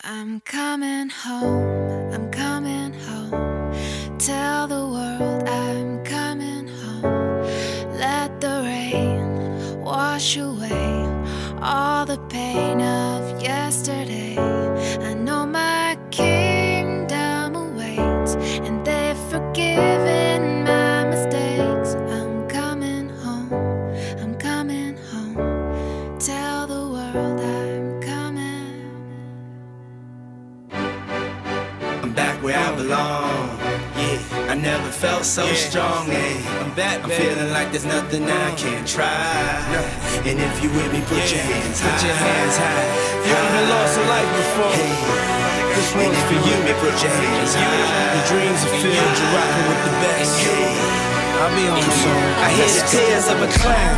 I'm coming home, I'm coming home. Tell the world I'm coming home. Let the rain wash away all the pain of yesterday. I know my kingdom awaits, and they've forgiven my mistakes. I'm coming home, I'm coming home. Tell the world I'm coming. I'm back where I belong. Yeah, I never felt so strong. I'm back, I'm feeling like there's nothing I can't try. And if you with me, put your hands high. Put your hands high. If you haven't lost a life before, this one's for you. Put your hands high. Your dreams are filled, you're rocking with the best. I'll be on the song. I hear the tears of a clown.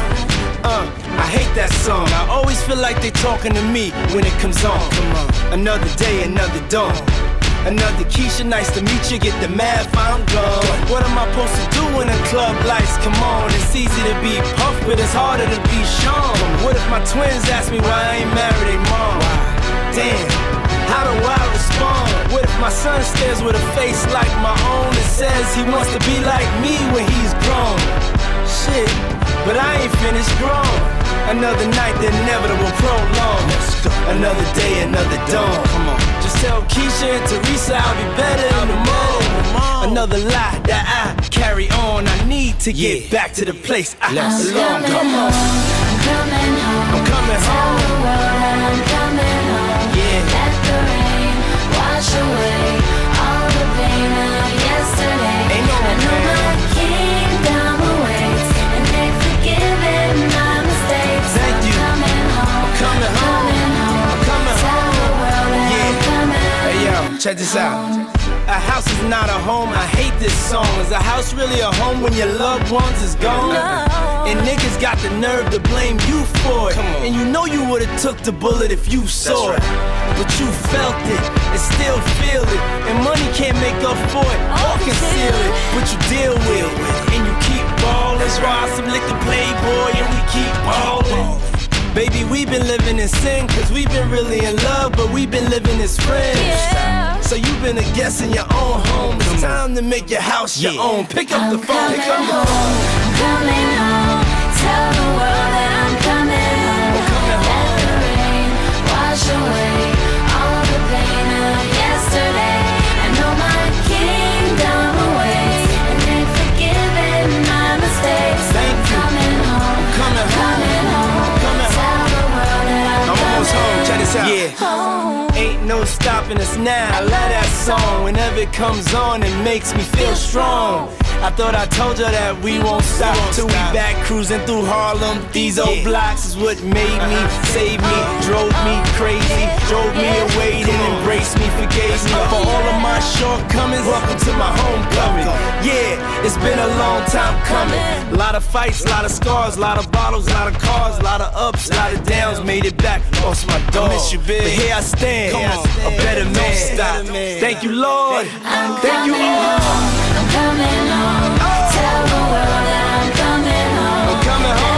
I hate that song. I always feel like they talking to me when it comes on. Another day, another dawn. Another Keisha, nice to meet you. Get the math, I'm gone. What am I supposed to do when the club lights come on? It's easy to be Puff, but it's harder to be Sean. What if my twins ask me why I ain't married their mom? Damn, how do I respond? What if my son stares with a face like my own and says he wants to be like me when he's grown? Shit, but I ain't finished grown. Another night, the inevitable prolong. Another day, another dawn. Come on. Just tell Keisha and Teresa I'll be better in the morning. Another lie that I carry on. I need to get back to the place I belong. Come on. I'm coming home. I'm coming Tell home. the world I'm coming home. Yeah. Let the rain wash away all the pain of yesterday. Ain't no I know my kingdom awaits, and they've forgiven my mistakes. Thank you. I'm coming home. I'm coming home. I'm coming Tell home. the world that I'm coming. Hey yo, check this out. A house is not a home, I hate this song. Is a house really a home when your loved ones is gone? And niggas got the nerve to blame you for it. And you know you would've took the bullet if you saw it. But you felt it and still feel it. And money can't make up for it or conceal it. But you deal with it and you keep ballin'. Ride some liquor Playboy and we keep ballin'. Baby, we've been living in sin, cause we've been really in love, but we've been living as friends. So you've been a guest in your own home. It's time to make your house your own. Pick up the phone, pick up the phone. I'm coming home. Tell the world that I'm coming home. Let the rain wash away all the pain of yesterday. I know my kingdom awaits, and they've forgiven my mistakes. Thank you. Coming home. Coming home. Coming home. Tell the world that I'm almost home, check this out. Ain't no stopping us now. I love that song. Whenever it comes on, it makes me feel strong. I thought I told you that we won't stop till we back cruising through Harlem. These old blocks is what made me, saved me, drove me crazy, drove me away, then embraced me, forgave me for all of my shortcomings. Welcome to my homecoming. Yeah, it's been a long time coming. A lot of fights, a lot of scars, a lot of bottles, a lot of cars, a lot of ups, a lot of downs. Made it back, lost my dog. I miss you, big. But here I stand, a better man. Stop. Thank you, Lord. Thank you all. I'm coming home. Tell the world that I'm coming home. I'm coming home.